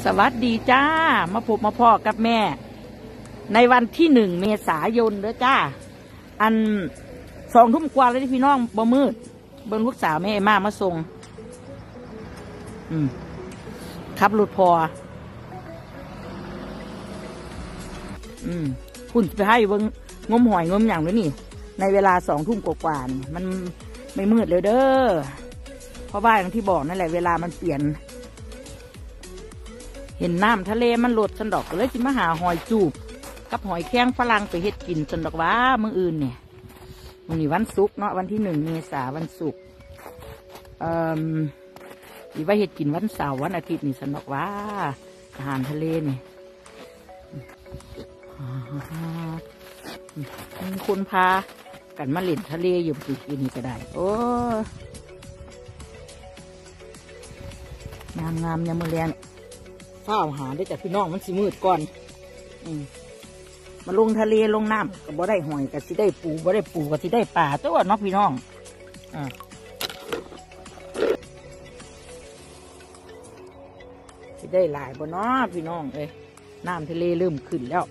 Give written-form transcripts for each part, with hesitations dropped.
สวัสดีจ้ามาพบมาพ่อกับแม่ในวันที่1 เมษายนเด้อจ้าอัน2 ทุ่มกว่าแล้วที่พี่น้องบ่มืดเบิ่งลูกสาวแม่มาส่งขับรถพอคุณไปให้เบิ่งงมหอยงมอย่างด้วยนี่ในเวลา2 ทุ่มกว่าๆนี่มันไม่มืดเลยเด้อเพราะว่าอย่างที่บอกนั่นแหละเวลามันเปลี่ยนเห็นน้ำทะเลมันลดสันดอกเลยจิมาหาหอยจูบกับหอยแข้งฝรั่งไปเฮ็ดกินสันดอกว่ามื้ออื่นเนี่ยวันนี้วันศุกร์เนาะวันที่1 เมษายนวันศุกร์อีว่าเฮ็ดกินวันเสาร์วันอาทิตย์นี่สันดอกว่าอาหารทะเลนี่มีคนพากันมาเล่นทะเลอยู่ปีกินนี่ก็ได้โอ้งามยามมื้อแลงข้าวหาได้จากพี่น้องมันสิมืดก่อนมาลงทะเลลงน้ำก็บ่ได้หอยก็สิได้ปูบ่ได้ปูก็สิได้ปลาตัวเนาะพี่น้องสิได้หลายบ่เนาะพี่น้องเอ้ยน้ำทะเลเริ่มขึ้นแล้ว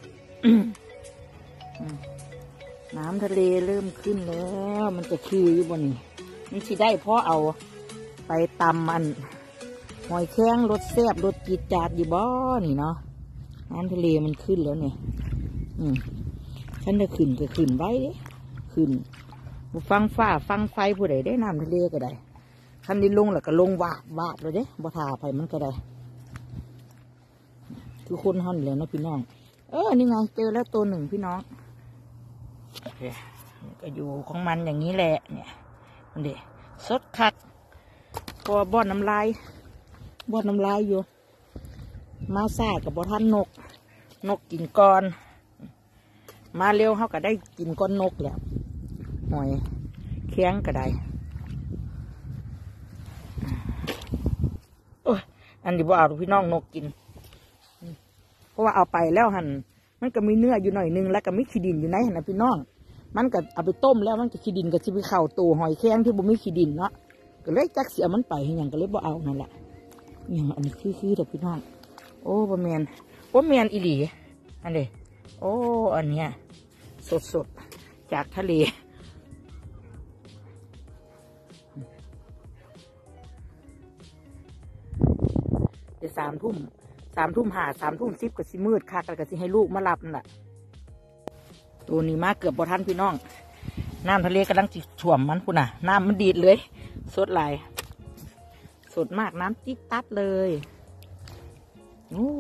น้ำทะเลเริ่มขึ้นแล้วมันจะคืออยู่บนนี้นี่สิได้เพราะเอาไปตำมันหอยแข้งรสแซ่บรสจีดจาดอยู่บ่นี่เนาะน้ำทะเลมันขึ้นแล้วเนี่ยฉันจะขึ้นก็ขึ้นไว้เด้ขึ้นฟังฟ้าฟังไฟผู้ใดได้น้ำทะเลก็ได้คันนี้ลงแล้วก็ลงวาบเลยเด้บ่ทาไปมันก็ได้คือคนห่อนเลยนะพี่น้องนี่ไงเจอแล้วตัวหนึ่งพี่น้องก็อยู่ของมันอย่างนี้แหละเนี่ยมันเด็สดคักพอบ่อนน้ำลายอยู่มาซ่ากับบ่ท่านนกกินก่อนมาเร็วเขาก็ได้กินก้อนนกแล้วหอยเคี้ยงก็ได้อันนี้บ่เอาพี่น้องนกกินเพราะว่าเอาไปแล้วหันมันก็มีเนื้ออยู่หน่อยนึงแล้วก็มีขี้ดินอยู่ในหันนะพี่น้องมันก็เอาไปต้มแล้วมันก็ขี้ดินก็จะไปเข่าตัวหอยแข้งที่บ่มีขี้ดินเนาะก็เลยจักเสียมันไปอย่างก็เลยบ่เอานั่นแหละอย่างอันนี้คือแต่พี่น้องโอ้บ่แมนอีหลีอันนี้โอ้อันเนี้ยสดจากทะเลเดี๋ยว3 ทุ่มหา3 ทุ่ม 10ก็สิมืดค่ะก็สิให้ลูกมารับนั่นแหละตัวนี้มาเกือบบ่ทันพี่น้องน้ำทะเลกำลังจิถ่วมมันพุ่นน่ะน้ำมันดีดเลยสดหลายสดมากน้ำจิ๊ดตัดเลยโอ้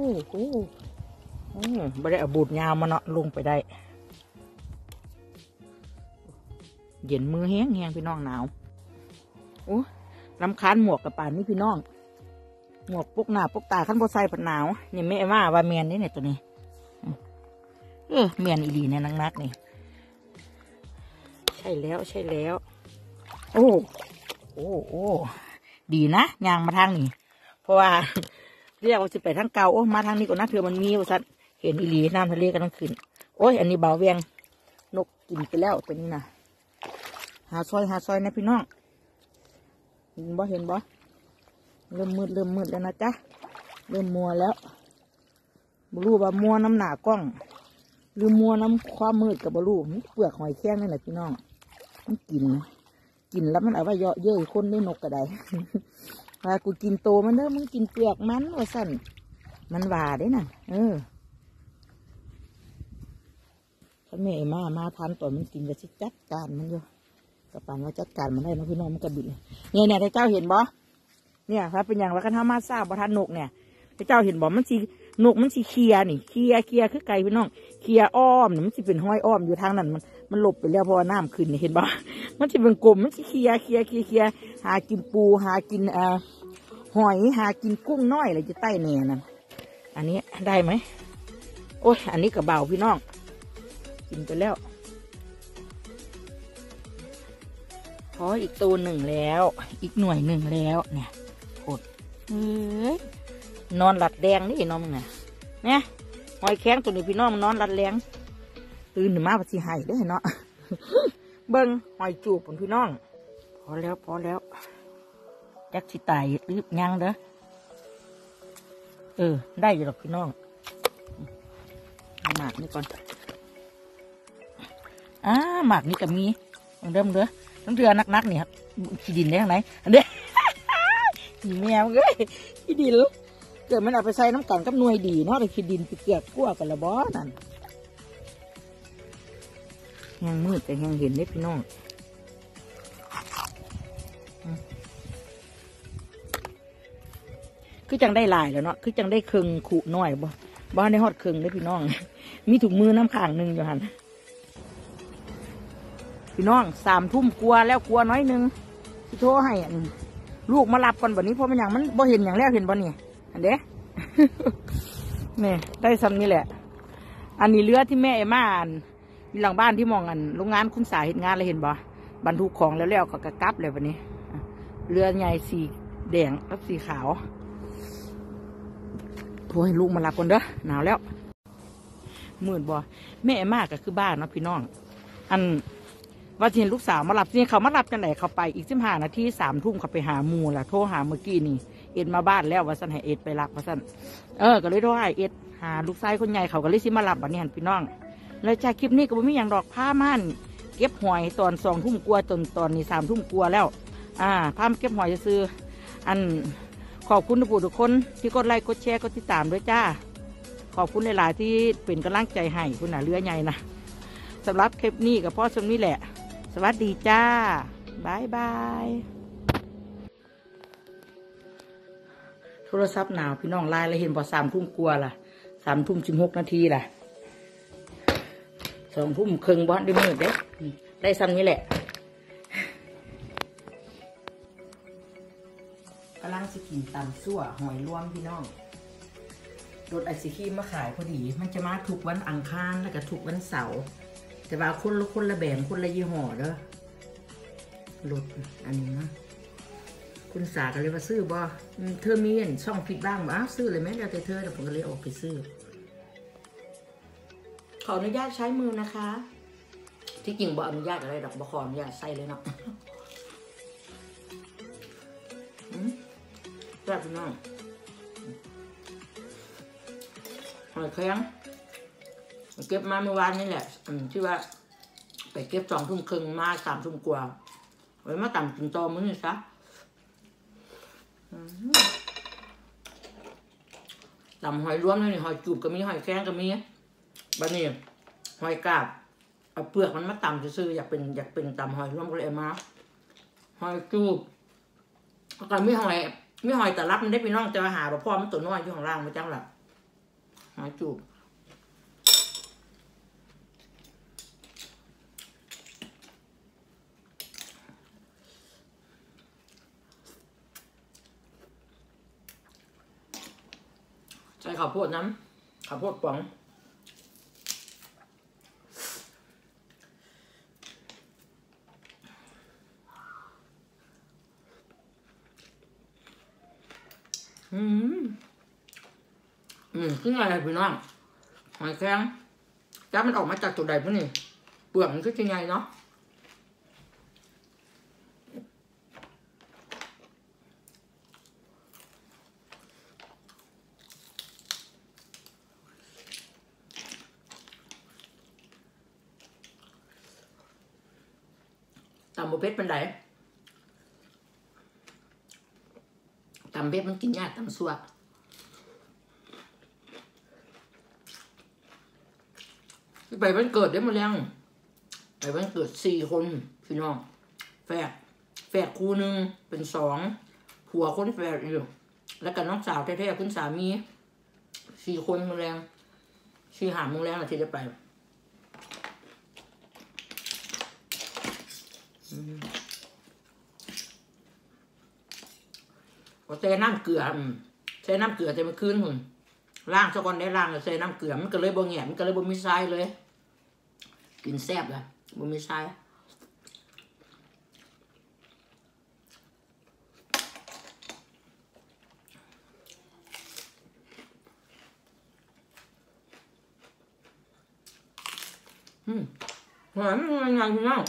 ไม่ได้เอาบูดยาวมาเนาะลงไปได้เย็นมือแห้งพี่น้องหนาวโอ้รำคาญหมวกกับป่านนี่พี่น้องหมวกปกหน้าปกตาขั้นโบไซผัดหนาวนี่แม่ว่าเมียนนี่เนี่ยตัวนี้เมียนอีดีเนี่ยนักนี่ใช่แล้วโอ้ดีนะยางมาทางนี้เพราะว่าเรียกว่าจะไปทางเก่ามาทางนี้ก่อนนะเธอมันมีว่าสัตว์เห็นอีหลีน้ำทะเลกันทั้งคืนโอ้ยอันนี้เบาเวียงนกกินไปแล้วตัวนี้นะหาซอยนะพี่น้องเห็นบ่เริ่มมืดแล้วนะจ๊ะเริ่มมัวแล้วบลูว่ามัวน้ำหนากล้องหรือมัวน้ำความมืดกับบลูเปลือกหอยแข้งนี่แหละพี่น้องมันกินแล้วมันเอาไว้เยอะเย้ยคนได้นกกระไดพากูกินโตมันเด้อมึงกินเปลือกมันว่าสั่นมันหวาได้น่ะถ้าแม่มาทันตอนมันกินก็จะจัดการมันอยู่กระปันว่าจัดการมันได้นะพี่น้องมันกระบิดเนี่ยเจ้าเห็นบ่เนี่ยครับเป็นอย่างว่ากันถ้ามาทราบบ่ทันนกเนี่ยเจ้าเห็นบ่มันสีนกมันสีเคลียนี่เคลียคือไก่พี่น้องเคลียอ้อมเนี่ยมันจะเป็นห้อยอ้อมอยู่ทางนั้นมันหลบไปแล้วพอน้ำขึ้นนี่เห็นบ่มันจะเป็นกลมมันจะเคลียหากินปูหากินหอยหากินกุ้งน้อยอะไรจะใต้แหน่นั่นอันนี้ได้ไหมโอ้ยอันนี้กระเบาพี่น้องกินไปแล้วพออีกตัวหนึ่งแล้วอีกหน่วยหนึ่งแล้วเนี่ยอดนอนหลัดแดงนี่น้องมึงเนี่ยหอยแข้งตัวนี้พี่น้องมันนอนหลัดแดงตื่นถึงมาปฏิหายได้เนาะเบิ้งหอยจูบของพี่น้องพอแล้วจักสิตายรีบยังเด้อได้อยู่หรอกพี่น้องหมากนี่ก่อนหมากนี่กับมีเริ่มเลยต้องเรือนักๆนี่ครับขี้ดินได้ทางไหนอันเด้ขี้แมวเลยขี้ดินเกิดมันเอาไปใส่น้ำกันกับหน่วยดีเนาะแต่ขี้ดินเกือบกลัวกันละบอนั่นยังมืดแต่ยังเห็นได้พี่น้องคือจังได้ลายแล้วเนาะคือจังได้เคืองขู่น้อยบ่ได้ฮอดเคืองได้พี่น้องมีถุงมือน้ำข้างหนึ่งอยู่หันพี่น้อง3 ทุ่มกลัวแล้วกลัวน้อยนึงที่โทรให้ลูกมารับก่อนแบบนี้เพราะมันอย่างมันบ่เห็นอย่างแล้วเห็นบ่นี่อันเด้ นี่ได้ซ้ำนี่แหละอันนี้เรือที่แม่เอม่าอยู่หลังบ้านที่มองโรงงานคุณสายเห็นงานเลยเห็นบ่บรรทุกของแล้วก็กระกับเลยแบบนี้เรือใหญ่สีแดงกับสีขาวโทรให้ลูกมารับก่อนเด้อหนาวแล้วมืดบ่แม่เอม่าก็คือบ้านเนาะพี่น้องว่าเห็นลูกสาวมารับนี่เขามารับกันไหนเขาไปอีก15 นาที3 ทุ่มเขาไปหาหมูล่ะโทรหาเมื่อกี้นี่เอ็ดมาบ้านแล้วว่าสันให้เอ็ดไปรับว่าสันก็เลยโทรให้เอ็ดหาลูกชายคนใหญ่เขาก็เลยซิมารับบัดนี้พี่น้องแล้วจากคลิปนี้ก็ไม่มีอย่างดอกผ้าม่านเก็บหอยตอน2 ทุ่มกลัวตอนนี้3 ทุ่มกลัวแล้วผ้าเก็บหอยจะซื้อขอบคุณทุกคนที่กดไลค์กดแชร์กดติดตามด้วยจ้าขอบคุณหลายๆที่เป็นกำลังใจให้คุณเรือใหญ่นะสำหรับคลิปนี้กับพ่อชมนี่แหละสวัสดีจ้าบายบายโทรศัพท์หนาวพี่น้องไลน์แล้วเห็นพอ3 ทุ่มกลัวล่ะ3 ทุ่ม 16 นาทีล่ะ2 ทุ่มครึ่งบอสได้มืดเด้ได้ซ้ำนี้แหละกำลังจะกินตำซั่วหอยรวมพี่น้องรถไอซิคีมาขายพอดีมันจะมาทุกวันอังคารแล้วก็ทุกวันเสาร์แต่ว่าคนละแบบคนละยี่ห้อเด้อรถอันนี้นะคุณสาก็เลยว่าซื้อบ่เธอมีช่องผิดบ้างบ่ซื้อเลยไหมเดี๋ยวเธอผมก็เลยออกไปซื้อขออนุญาตใช้มือนะคะที่จริงบ่อนุญาตอะไรดอกบ่ขออนุญาตใส่เลยเนาะแบบพี่น้องหอยแครงเก็บมาเมื่อวานนี่แหละที่ว่าไปเก็บ2 ทุ่มครึ่งมา3 ทุ่มกว่าไว้มาต่ำกินตอมื้อนี่ซะต่ำหอยรวมนี่หอยจูบก็มีหอยแครงก็มีบ้านนี้หอยกาบเอาเปลือกมันมาต่ำซื่ออยากเป็นต่ำหอยรวมก็เลยมาหอยจูบก็มีหอยแต่รับมันได้พี่น้องจะมาหาพ่อมันตัวน้อยอยู่ข้างล่างมาจังหลับหอยจูบใส่ข้าวโพดน้ำข้าวโพดป๋องขึ้นอะไรพี่น้องหอยแครงจ้ามันออกมาจากตัวใดพวกนี้เปลือกมันก็จะใหญ่เนาะตำบุเพชรเป็นไดตำเพชรมันกินยากตำซัวไปวันเกิดได้มาแล้วไปวันเกิด4 คนพี่น้องแฝดคู่หนึ่งเป็น2ผัวคนแฝดอยู่แล้วกับน้องสาวแท้ๆคุณสามี4 คนมาแล้ว4 หาโมงแล้วที่จะไปก็ใส่น้ำเกลือใส่น้ำเกลือแต่เมื่อคืนหุ่นล้างซะก่อนได้ล้างใส่น้ำเกลือมันก็เลยบ่แง่มันก็เลยบ่มีทรายเลยกินแซ่บเลยบ่มีทรายหอยมันยังไงพี่น้อง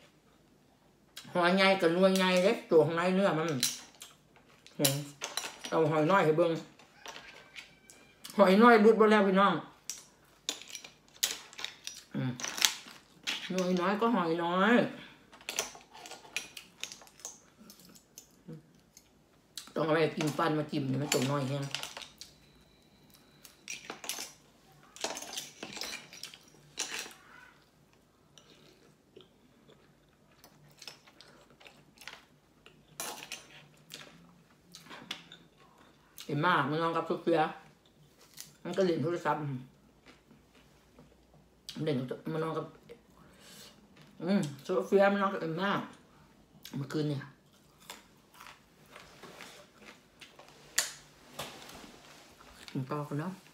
หอยใหญ่กับนวลใหญ่เล็กตัวข้างในเนื้อมันเอาหอยน้อยให้เบิ่งหอยน้อยรุดบ่แล้วพี่น้องหอยน้อยก็หอยน้อยต้องเอาไปกินฟันมาจิ้มเนี่ยมันตรงน้อยแห้งเห็นมากมันนอนกับทุกเสือมันก็เล่นโทรศัพท์เล่นมันนอนกับโซเฟียมันนอนกับเอ็มม่าเมื่อคืนเนี่ยกินต่อกันเนาะ